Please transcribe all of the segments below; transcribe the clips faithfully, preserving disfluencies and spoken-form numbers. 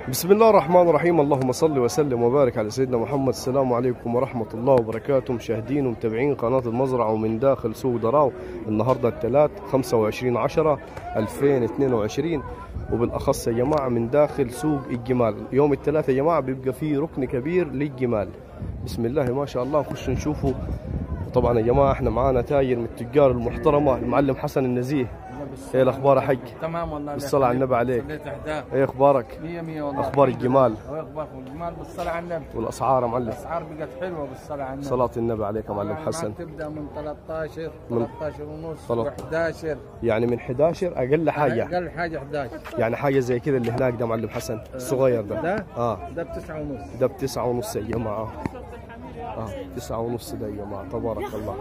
بسم الله الرحمن الرحيم. اللهم صل وسلم وبارك على سيدنا محمد. السلام عليكم ورحمة الله وبركاته، مشاهدين ومتابعين قناة المزرعة ومن داخل سوق دراو. النهاردة الثلاث خمسة وعشرين عشرة ألفين واثنين وعشرين، وبالأخص يا جماعة من داخل سوق الجمال. يوم الثلاث يا جماعة بيبقى فيه ركن كبير للجمال. بسم الله ما شاء الله، نخش نشوفه. طبعا يا جماعة احنا معانا تاجر من التجار المحترمة المعلم حسن النزيه. ايه الاخبار يا حج؟ تمام والله، بالصلاة على النبي عليك. صليت احداث. ايه اخبارك؟ مية مية والله. اخبار الجمال؟ اخباركم الجمال بالصلاة على النبي. والاسعار يا معلم؟ الاسعار بقت حلوة بالصلاة على النبي. صلاة النبي عليك يا معلم حسن. تبدا من ثلاثطعش ثلاثطعش ونص طلع... و11، يعني من احداشر اقل حاجة. اقل حاجة احداشر، يعني حاجة زي كذا اللي هناك ده معلم حسن الصغير ده. ده اه ده بتسعة ونص. ده بتسعة ونص يا جماعة. اه تسعة ونص ده يا جماعة. تبارك الله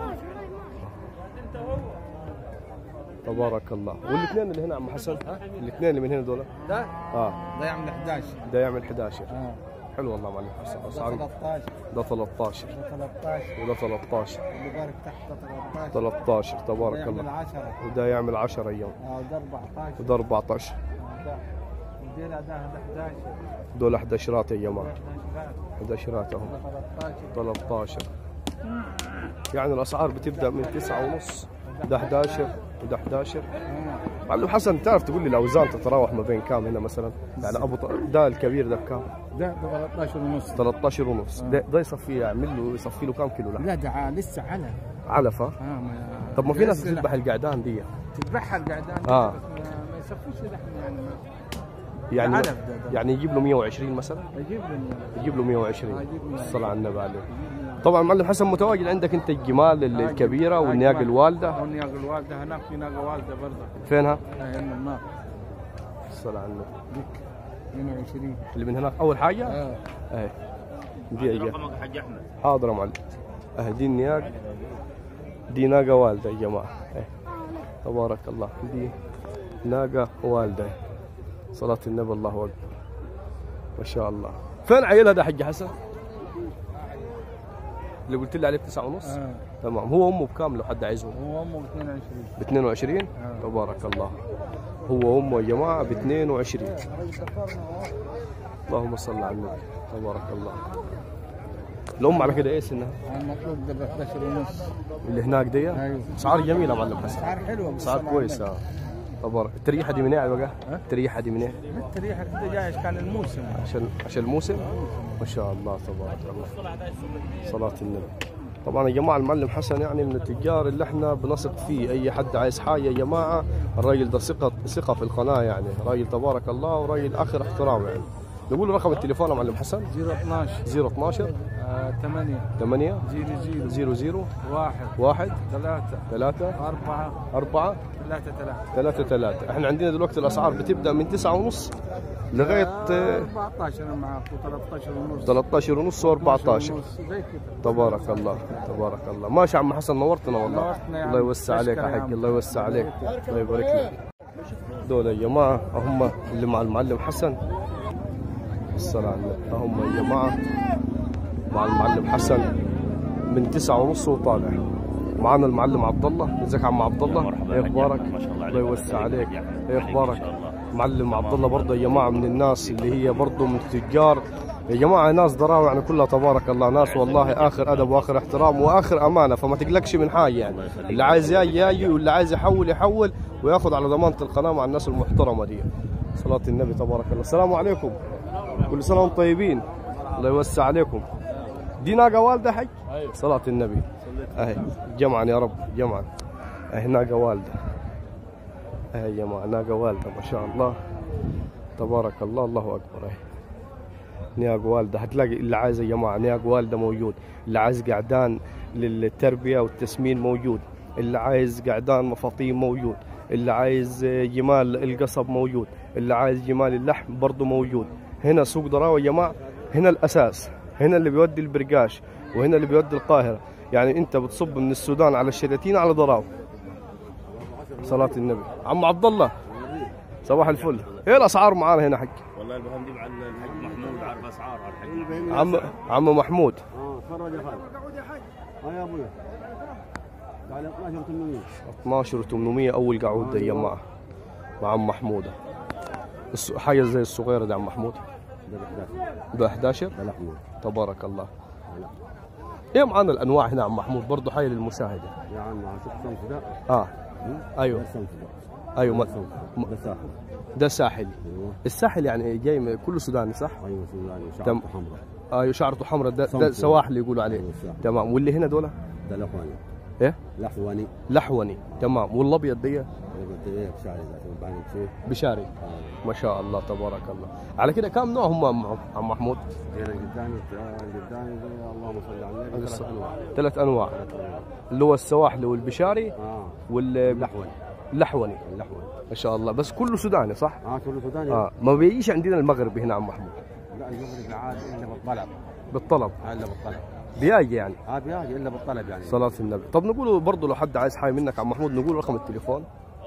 تبارك الله. والاثنين اللي هنا عم حسن، الاثنين اللي من هنا دول ده اه ده يعمل احداشر. ده يعمل احداشر. اه حلو والله معلم حسن. ده اسعار ثلاثطعش، ده ثلاثطعش ده ثلاثطعش، وده ثلاثطعش اللي بارك تحت ثلاثطعش، ثلاثطعش. ده تبارك يعمل الله. عشرة، وده يعمل عشرة ايام. اه ده أربعطعش، وده أربعطعش. ده الديلة ده احداشر، دول احداشرات يا جماعة. احداشر، احداشرات اهم. ثلاثطعش، ثلاثطعش. يعني الاسعار بتبدا من تسعة ونص. ده احداشر وده احداشر. معلم حسن تعرف تقول لي الاوزان تتراوح ما بين كام هنا مثلا؟ يعني ابو ط... ده الكبير ده بكام؟ ده ب ثلاثطعش ونص. ثلاثطعش ونص. ده, ده يصفي يعمل له يصفي له كام كيلو لحم؟ لا ده لسه على علف. ها؟ اه ما طب ما في ناس بتذبح القعدان دي. تذبحها القعدان اه بس ما, ما يصفوش لحم يعني ما. يعني علف ده, ده. يعني يجيب له مية وعشرين مثلا؟ يجيب له يجيب له مية وعشرين. آه يجيب له الصلاة على النبي عليه. طبعا معلم حسن متواجد عندك انت الجمال آه الكبيره آه والنياق الوالده. والنياق الوالده هناك في ناقه والده برضه. فينها؟ هنا النار. الصلاة على النبي. ديك اثنين وعشرين اللي من هناك اول حاجه؟ اه اهي دي اجي. رقمك حاج احمد. حاضر يا معلم. اهي دي النياق، دي ناقه والده يا جماعه. اهي تبارك الله، دي ناقه والده. صلاة النبي الله اكبر ما شاء الله. فين عيلها ده حج حسن؟ اللي قلت لي عليه بتسعة ونص؟ آه. تمام. هو امه بكام لو حد عايزهم؟ هو امه ب اثنين وعشرين. ب اثنين وعشرين؟ آه. تبارك الله. هو امه يا جماعه ب اثنين وعشرين. اللهم صل على النبي. تبارك الله. الام على كده ايه سنها؟ المطلوب ده ب احداشر ونص. اللي هناك دي؟ ايوه. اسعار جميله معلم حسن. اسعار حلوه اسعار كويسه. تبارك. التريحه دي من ايه بقى؟ التريحه دي من ايه؟ التريحه كده جايش كان الموسم. عشان عشان الموسم؟ ما شاء الله تبارك الله. صلاة النبي. طبعا يا جماعه المعلم حسن يعني من التجار اللي احنا بنثق فيه. اي حد عايز حاجه يا جماعه الراجل ده ثقه ثقه في القناه، يعني راجل تبارك الله وراجل اخر احترام. يعني نقول رقم التليفون يا معلم حسن؟ صفر اثناشر صفر اثناشر ثمانية ثمانية صفر صفر صفر صفر واحد واحد ثلاثة ثلاثة أربعة أربعة ثلاثة ثلاثة ثلاثة ثلاثة. احنا عندنا دلوقتي الاسعار بتبدا من تسعة ونص لغايه أربعطعش أنا معك وثلاثطعش ونص ثلاثطعش ونص وأربعطعش. زي كده. تبارك الله تبارك الله. ماشي عم حسن نورتنا والله. نورتنا يا عم. الله يوسع عليك يا حق. الله يوسع عليك. الله يبارك لك. دول يا جماعه هم اللي مع المعلم حسن. الصلاة على النبي. هم يا جماعه مع المعلم حسن من تسعة ونص وطالع. معانا المعلم عبد الله. ازيك يا عم عبد الله؟ ايه اخبارك؟ الله يوسع عليك. ايه اخبارك؟ معلم عبد الله برضه يا جماعه من الناس اللي هي برضه من التجار يا جماعه، ناس ضراوه يعني كلها تبارك الله، ناس والله اخر ادب واخر احترام واخر امانه، فما تقلقش من حاجه. يعني اللي عايز يجي يجي واللي عايز يحول يحول وياخذ على ضمانه القناه مع الناس المحترمه دي. صلاه النبي تبارك الله. السلام عليكم. كل سنه وانتم طيبين. الله يوسع عليكم. دي ناقه والده حج؟ صلاه النبي. اهي جمعا يا رب جمعا. اهي ناقه والده. اهي يا جماعه ناقه والده ما شاء الله تبارك الله. الله اكبر. اهي نياق والده. هتلاقي اللي عايز يا جماعه نياق والده موجود، اللي عايز قعدان للتربيه والتسمين موجود، اللي عايز قعدان مفاطيم موجود، اللي عايز جمال القصب موجود، اللي عايز جمال اللحم برضه موجود. هنا سوق دراوه يا جماعه، هنا الاساس، هنا اللي بيودي البرقاش وهنا اللي بيودي القاهره. يعني انت بتصب من السودان على الشلاتين على دراوه. صلاة النبي. عم عبد الله صباح الفل. ايه الاسعار معانا هنا حق؟ والله البهم دي مع الحاج محمود عارف اسعار الحاج عم عم محمود. اه اتفرج يا خالد. اه يا ابويا على اثناشر وثمانمية. اثناشر وثمانمية اول قعود يا جماعه مع عم محمود. حاجه زي الصغيره دي عم محمود. ده ب احداشر. ب احداشر. ده لحمه. تبارك الله. ايه معانا الانواع هنا عم محمود برضه حي للمشاهده. يا عم شوف الصنف ده. اه ايوه ده الصنف ده. ايوه ما... الصنف ده ساحل. ده ساحلي. ايوه. الساحل يعني جاي من كله سوداني صح؟ ايوه سوداني تم... شعرته حمراء. ايوه شعرته حمراء ده, ده صنف. سواحلي يقولوا عليه. أيوة ساحل. تمام. واللي هنا دول ده لحواني. ايه؟ لحواني. لحوني. تمام. والابيض دي انا قلت ايه بشعري ده بعدين شيء. بشاري. آه. ما شاء الله تبارك الله. على كده كم نوع هم عم عم محمود؟ هنا قدامي قدامي اللهم صل على النبي ثلاث انواع. ثلاث انواع اللي هو السواحلي والبشاري اه واللحوني. اللحوني اللحواني. ما شاء الله. بس كله سوداني صح؟ اه كله سوداني. اه ما بيجيش عندنا المغربي هنا عم محمود. لا المغرب عادي الا بالطلب. بالطلب. الا بالطلب. بيجي يعني. اه بيجي الا بالطلب يعني. صلاة النبي. طب نقول برضه لو حد عايز حاجه منك عم محمود نقول رقم التليفون.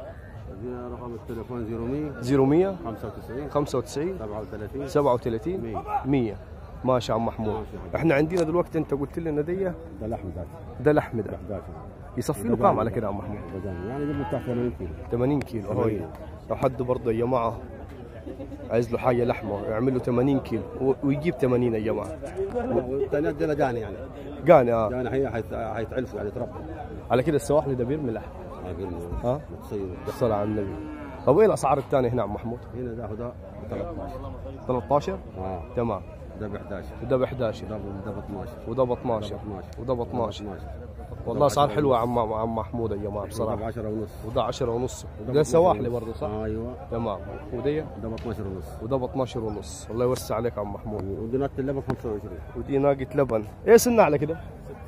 رقم التليفون صفر مية صفر مية خمسة وتسعين خمسة وتسعين سبعة وثلاثين سبعة وثلاثين مية. مية. ماشي عم محمود. ماشي. احنا عندنا دلوقتي انت قلت لنا دي ده لحم ذاته. ده لحم ده احداشر. يصفي له كام على كده عم محمود؟ بداني يعني جبنا بتاع ثمانين كيلو. ثمانين كيلو. هاي ثمانين. لو حد برضه يا جماعه عايز له حاجه لحمه يعمل له ثمانين كيلو و- ويجيب ثمانين يا جماعه. والثانيات دي جاني يعني. قاني اه. يعني هي حيت- حيتعلفوا يعني يتربوا. على كده السواحلي ده بيرمي لحم. اه قلنا. ها؟ متصير. الصلاة على النبي. طب ايه الاسعار الثانيه هنا عم محمود؟ هنا ده ده ب ثلاثطعش. ثلاثطعش. اه تمام. ده ب احداشر. وده ب احداشر ده ب- ده ب اثناشر. وده ب اثناشر اثناشر. وده ب اثناشر. اثناشر. والله اسعار حلوه عم عم محمود يا جماعه ده ب بصراحه. عشرة ونص. وده عشرة ونص. وده ده ب سواحلي اثناشر ونص. برضه صح؟ آه ايوه. تمام. ودي ده ب اثناشر ونص. وده ب اثناشر ونص. الله يوسع عليك عم محمود. ودينات اللبن خمسة وعشرين. ودي ناقة لبن. ايه سنة على كده؟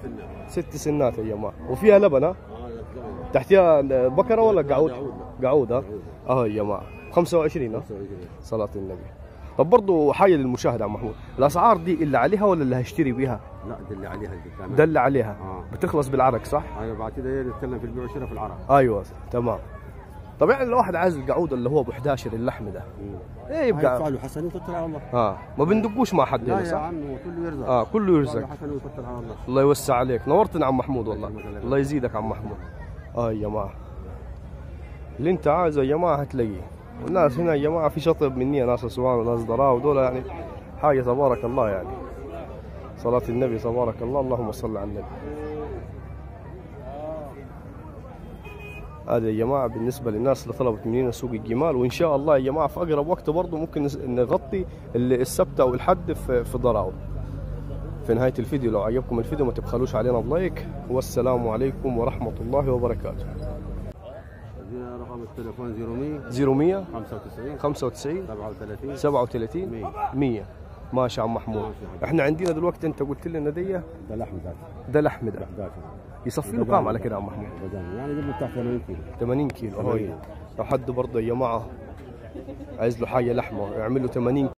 ست سنات يا جماعة. وفيها لبن ها؟ اه لا تحتها بكرة ولا قعود؟ قعود. قعود ها؟ اه يا جماعة. خمسة وعشرين ها؟ خمسة وعشرين. صلاة النبي. طب برضه حاجة للمشاهد عم محمود، الأسعار دي اللي عليها ولا اللي هشتري بيها؟ لا ده اللي عليها القدام. ده اللي عليها. آه. بتخلص بالعرق صح؟ ايوه بعد كده نتكلم في البيع والشراء في العرب. ايوه تمام. طب يعني الواحد عايز القعود اللي هو ب احداشر اللحم ده ايه يبقى يبقى؟ له حسن وتوكل على الله. اه ما بندقوش مع حد لا هنا يا صح؟ عم كله يرزق. اه كله يرزق. حسن وتوكل على الله. الله يوسع عليك، نورتنا عم محمود والله. الله يزيدك عم محمود. اه يا جماعه اللي انت عايزه يا جماعه هتلاقيه. والناس هنا يا جماعه في شطب مني ناس اسوان وناس ضراء ودول يعني حاجه تبارك الله يعني. صلاة النبي تبارك الله. اللهم صل على النبي. هذا يا جماعه بالنسبه للناس اللي طلبت مننا سوق الجمال، وان شاء الله يا جماعه في اقرب وقت برضه ممكن نغطي السبت او الحد في في ضراو. في نهايه الفيديو لو عجبكم الفيديو ما تبخلوش علينا بلايك، والسلام عليكم ورحمه الله وبركاته. رقم التليفون صفر مية صفر مية خمسة وتسعين خمسة وتسعين سبعة وثلاثين سبعة وثلاثين مية. مية. ماشي عم محمود. ماشي. احنا عندنا دلوقتي انت قلت لنا دي ده لحم ذاته. ده لحم ده احداشر. يصفي له كام على كده عم محمود؟ بداني يعني جبنا بتاع ثمانين كيلو. ثمانين كيلو. هاي ثمانين. لو حد برضه يا جماعه عايز له حاجه لحمه يعمل له ثمانين